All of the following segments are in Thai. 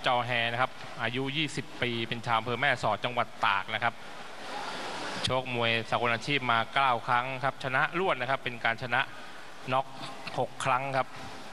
จอแฮนะครับอายุ20 ปีเป็นชาวอำเภอแม่สอดจังหวัดตากนะครับชกมวยสากลอาชีพมา9 ครั้งครับชนะรวดนะครับเป็นการชนะน็อก6 ครั้งครับ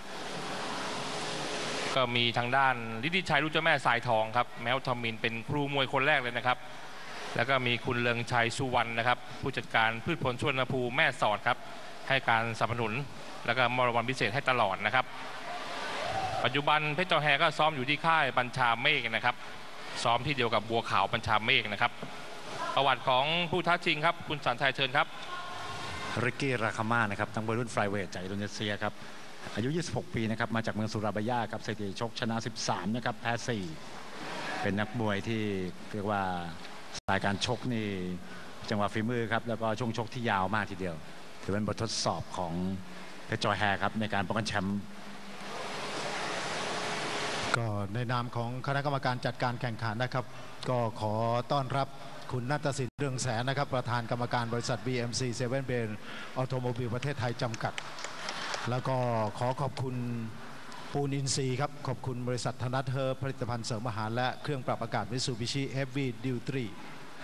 ก็มีทางด้านฤทธิชัยลูกเจ้าแม่สายทองครับแมวทมินเป็นครูมวยคนแรกเลยนะครับแล้วก็มีคุณเลิงชัยสุวรรณนะครับผู้จัดการพืชผลสวนภูมิแม่สอดครับให้การสนับสนุนแล้วก็มอบรางวัลพิเศษให้ตลอดนะครับปัจจุบันเพชรจอแฮก็ซ้อมอยู่ที่ค่ายบัญชาเมฆนะครับซ้อมที่เดียวกับบัวขาวบัญชาเมฆนะครับประวัติของผู้ท้าชิงครับคุณสันชัยเชิญครับริกกี้ราคาม่านะครับทั้งรุ่นไฟเวทจากอินโดนีเซียครับอายุ26 ปีนะครับมาจากเมืองสุราบายาครับสถิติชกชนะ13นะครับแพ้4เป็นนักมวยที่เรียกว่าสไตล์การชกนี่จังหวะฝีมือครับแล้วก็ช่วงชกที่ยาวมากทีเดียวถือเป็นบททดสอบของเพชรจอแฮครับในการป้องกันแชมป์ก็ในนามของคณะกรรมการจัดการแข่งขันนะครับก็ขอต้อนรับคุณณัฐศิลป์เรืองแสนนะครับประธานกรรมการบริษัท BMC 7 Ben Automobile ประเทศไทยจำกัดแล้วก็ขอขอบคุณปูนอินซีครับขอบคุณบริษัทธนัทเฮอร์ผลิตภัณฑ์เสริมอาหารและเครื่องปรับอากาศมิตซูบิชิเฮฟวี่ดิวตรี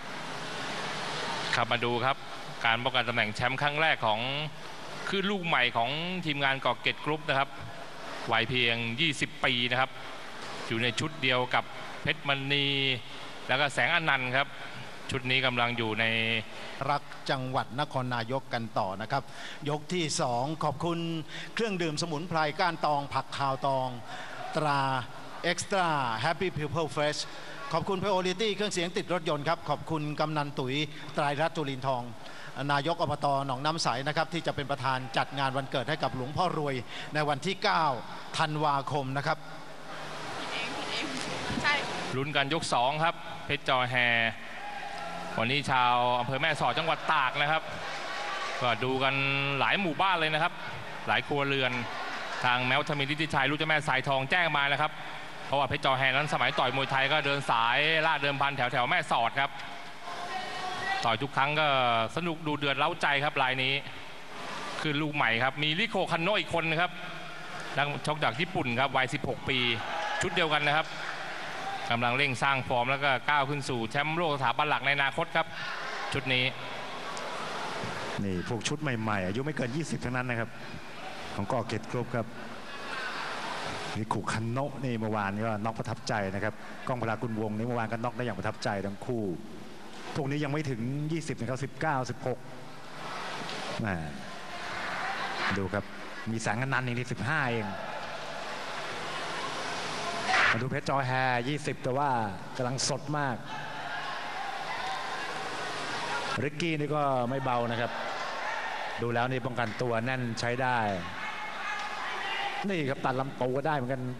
ครับมาดูครับการป้องกันตำแหน่งแชมป์ครั้งแรกของคือลูกใหม่ของทีมงานกอเกตกรุ๊ปนะครับวัยเพียง20 ปีนะครับอยู่ในชุดเดียวกับเพชรมณีแล้วก็แสงอนันต์ครับชุดนี้กำลังอยู่ในรักจังหวัดนครนายกกันต่อนะครับยกที่2ขอบคุณเครื่องดื่มสมุนไพรก้านตองผักขาวตองตราเอ็กซ์ตร้าแฮปปี้พิวเพิลเฟรชขอบคุณเพโอลิตี้เครื่องเสียงติดรถยนต์ครับขอบคุณกำนันตุ๋ยไตรรัตน์จุลินทองนายกอบต.หนองน้ำใสนะครับที่จะเป็นประธานจัดงานวันเกิดให้กับหลวงพ่อรวยในวันที่9 ธันวาคมนะครับลุ้นกันยก2ครับเพชรจอแฮวันนี้ชาวอำเภอแม่สอดจังหวัดตากนะครับก็ดูกันหลายหมู่บ้านเลยนะครับหลายครัวเรือนทางแมวทมินฤทธิชัยลูกเจ้าแม่สายทองแจ้งมานะครับเพราะว่าเพชรจอแฮนั้นสมัยต่อยมวยไทยก็เดินสายล่าเดิมพันแถวแม่สอดครับต่อยทุกครั้งก็สนุกดูเดือดเล้าใจครับรายนี้คือลูกใหม่ครับมีริโคคันโนอีกคนนะครับนักชกจากญี่ปุ่นครับวัย16 ปีชุดเดียวกันนะครับกำลังเร่งสร้างฟอร์มแล้วก็ก้าวขึ้นสู่แชมป์โลกสถาบันหลักในอนาคตครับชุดนี้นี่พวกชุดใหม่ๆอายุไม่เกิน20ทั้งนั้นนะครับของกอเกตกรุ๊ปครับนี่ขู่คันโนะนี่เมื่อวานก็น็อกประทับใจนะครับก้องพลากุลวงนี่เมื่อวานก็น็อกได้อย่างประทับใจทั้งคู่พวกนี้ยังไม่ถึง20นะครับ19 16ดูครับมีแสงอนันต์ที่15เองมาดูเพชรจอแฮ20แต่ว่ากำลังสดมากริกกี้นี่ก็ไม่เบานะครับดูแล้วนี่ป้องกันตัวแน่นใช้ได้นี่ครับตัดลำตัวก็ได้เหมือนกัน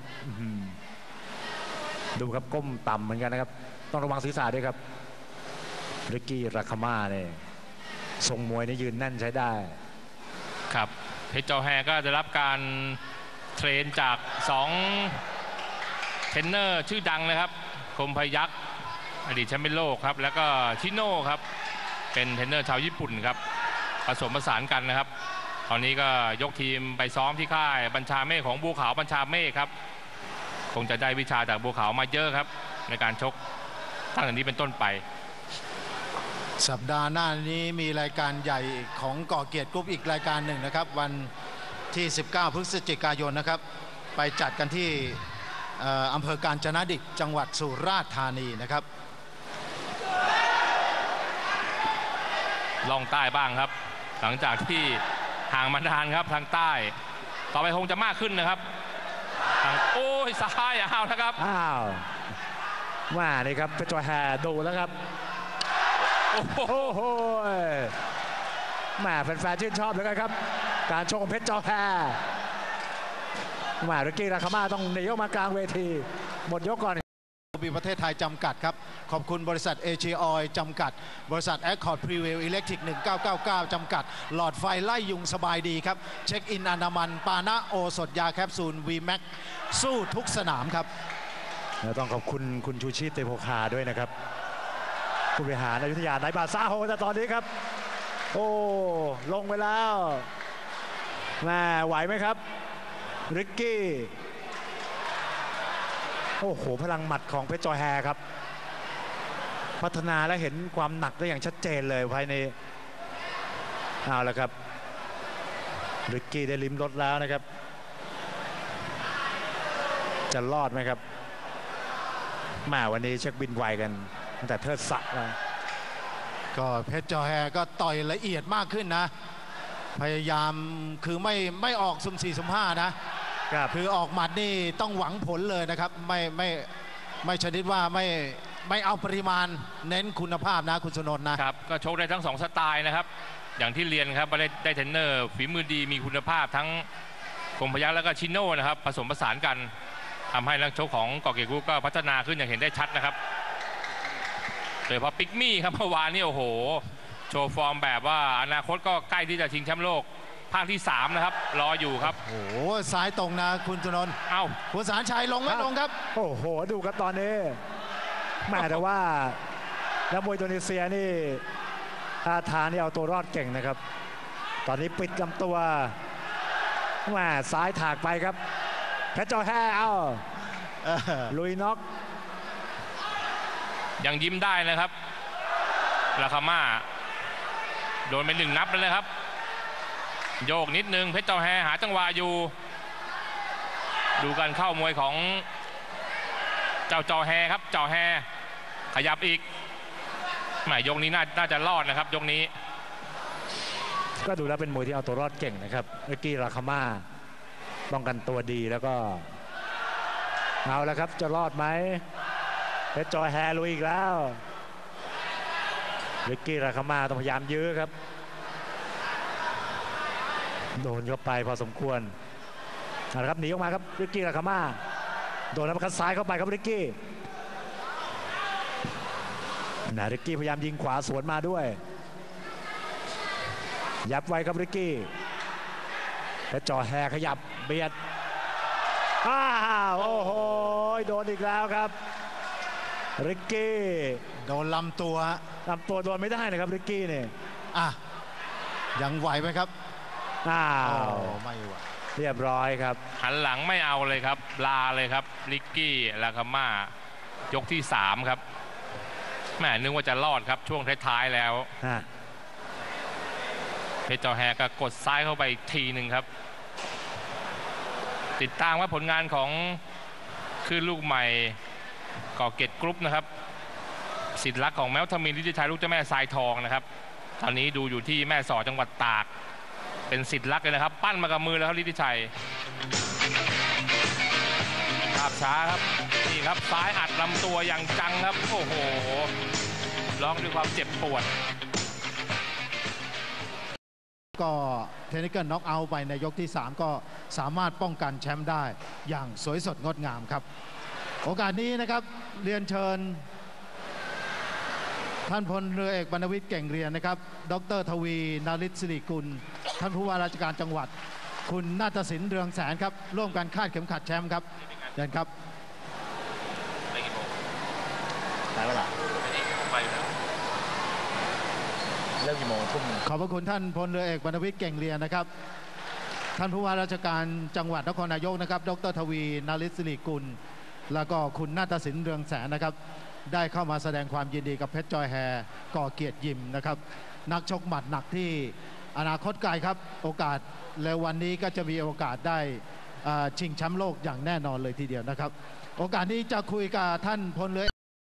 ดูครับก้มต่ำเหมือนกันนะครับต้องระวังศีรษะด้วยครับริกกี้ราคาม่าเนี่ยทรงมวยนี่ยืนแน่นใช้ได้ครับเพชรจอแฮก็จะรับการเทรนจาก2เทรนเนอร์ชื่อดังนะครับคมพยัคฆ์อดีตแชมป์โลกครับแล้วก็ชิโน่ครับเป็นเทรนเนอร์ชาวญี่ปุ่นครับผสมผสานกันนะครับตอนนี้ก็ยกทีมไปซ้อมที่ค่ายบัญชาเมฆของบัวขาวบัญชาเมฆครับคงจะได้วิชาจากบัวขาวมาเยอะครับในการชกตั้งแต่นี้เป็นต้นไปสัปดาห์หน้านี้มีรายการใหญ่ของก่อเกียรติกรุ๊ปอีกรายการหนึ่งนะครับวันที่19 พฤศจิกายนนะครับไปจัดกันที่อำเภอกาญจนดิตจังหวัดสุราษฎร์ธานีนะครับล่องใต้บ้างครับหลังจากที่ห่างมานานครับทางใต้ต่อไปคงจะมากขึ้นนะครับทางโอ้ยซ้ายเอานะครับว่านี่ครับเพชรจอแฮดูแล้วครับโอ้โหแม่แฟนๆชื่นชอบเลยครับการชกของเพชรจอแฮมาริกกี้ราคาม่าต้องหนีออกมากลางเวทีหมดยกก่อนบีประเทศไทยจำกัดครับขอบคุณบริษัทเอเชียออยล์จำกัดบริษัทแอคคอร์ดพรีเวลอิเล็กทริก1999จำกัดหลอดไฟไล่ยุงสบายดีครับเช็คอินอนามันปานะโอสถยาแคปซูล VMAX สู้ทุกสนามครับแล้วต้องขอบคุณคุณชูชีพเตโพคาด้วยนะครับผู้บริหารอยุธยาไนบาซ่าโฮแต่ตอนนี้ครับโอ้ลงไปแล้วแม่ไหวไหมครับริกกี้โอ้โหพลังหมัดของเพชรจอแฮครับพัฒนาและเห็นความหนักได้อย่างชัดเจนเลยภายในเอาละครับริกกี้ได้ลิ้มรสแล้วนะครับจะรอดไหมครับมาวันนี้เช็คบินไวกันตั้งแต่เทิดศักดิ์นะก็เพชรจอแฮก็ต่อยละเอียดมากขึ้นนะพยายามคือไม่ออกสุ่ม4สุ่ม5นะครับคือออกหมัดนี่ต้องหวังผลเลยนะครับไม่ชนิดว่าไม่เอาปริมาณเน้นคุณภาพนะคุณสนนท์นะครับก็โชคได้ทั้ง2สไตล์นะครับอย่างที่เรียนครับได้เทรนเนอร์ฝีมือดีมีคุณภาพทั้งคมพยัคฆ์แล้วก็ชิโน่นะครับผสมผสานกันทำให้นักชกของกอเกียรติกรุ๊ปก็พัฒนาขึ้นอย่างเห็นได้ชัดนะครับโดยเฉพาะปิกมี่ครับเมื่อวานนี่โอ้โหโชว์ฟอร์มแบบว่าอนาคตก็ใกล้ที่จะชิงแชมป์โลกภาคที่3นะครับรออยู่ครับโอ้โหซ้ายตรงนะคุณสนนท์เอ้าคุณสารชัยลงไม่ลงครับโอ้โหดูกันตอนนี้แม่แต่ว่าแล้วมวยอินโดนีเซียนี่ท่าทางนี่เอาตัวรอดเก่งนะครับตอนนี้ปิดลำตัวแม่ซ้ายถากไปครับเพชรจอแฮเอาลุยน็อกยังยิ้มได้นะครับลาคาม่าโดนไป1 นับแล้วนะครับโยกนิดนึงเพชรจอแฮหาจังหวะอยู่ดูการเข้ามวยของเจ้าจอแฮครับจอแฮขยับอีกหมายยกนี้น่าจะรอดนะครับยกนี้ก็ดูแล้วเป็นมวยที่เอาตัวรอดเก่งนะครับริกกี้ลาคาม่าป้องกันตัวดีแล้วก็เอาแล้วครับจะรอดไหมเพชรจอแฮลุยอีกแล้วริกกี้ลาคาม่าต้องพยายามยื้อครับโดนเข้าไปพอสมควรนะครับหนีออกมาครับริกกี้ลาคาม่าโดนแล้วคัดซ้ายเข้าไปครับริกกี้ริกกี้พยายามยิงขวาสวนมาด้วยยับไว้ครับริกกี้เพชรจอแฮขยับเบียดโอ้โหโดนอีกแล้วครับริกกี้โดนลำตัวโดนไม่ได้นะครับริกกี้เนี่ยยังไหวไหมครับไม่ไหวเรียบร้อยครับหันหลังไม่เอาเลยครับลาเลยครับริกกี้ลาคาม่ายกที่3ครับแม่นึกว่าจะรอดครับช่วงท้ายๆแล้วเพชรจอแฮก็กดซ้ายเข้าไปทีหนึ่งครับติดตามว่าผลงานของคือลูกใหม่กอเกียรติกรุ๊ปนะครับศิษย์รักของแมวทมินฤทธิชัยลูกเจ้าแม่ทรายทองนะครับตอนนี้ดูอยู่ที่แม่สอดจังหวัดตากเป็นศิษย์รักเลยนะครับปั้นมากับมือแล้วครับฤทธิชัยภาพช้าครับนี่ครับซ้ายอัดลำตัวอย่างจังครับโอ้โหร้องด้วยความเจ็บปวดก็เทคนิคน็อกเอาท์ไปในยกที่3ก็สามารถป้องกันแชมป์ได้อย่างสวยสดงดงามครับโอกาสนี้นะครับเรียนเชิญท่านพลเรือเอกบรรณวิทย์เก่งเรียนนะครับดร.ทวีนาริศสิริกุลท่านผู้ว่าราชการจังหวัดคุณนาฏศิลป์เรืองแสนครับร่วมกันคาดเข็มขัดแชมป์ครับเชิญครับได้เวลาเริ่มกี่โมงทุ่มขอบพระคุณท่านพลเรือเอกบรรณวิทย์เก่งเรียนนะครับท่านผู้ว่าราชการจังหวัดนครนายกนะครับดร.ทวีนาริศสิริกุลแล้วก็คุณนาฏศิลป์เรืองแสนนะครับได้เข้ามาแสดงความยินดีกับเพชรจอแฮก่อเกียรติยิมนะครับนักชกหมัดหนักที่อนาคตไกลครับโอกาสในวันนี้ก็จะมีโอกาสได้ชิงแชมป์โลกอย่างแน่นอนเลยทีเดียวนะครับโอกาสนี้จะคุยกับท่านพลเรือ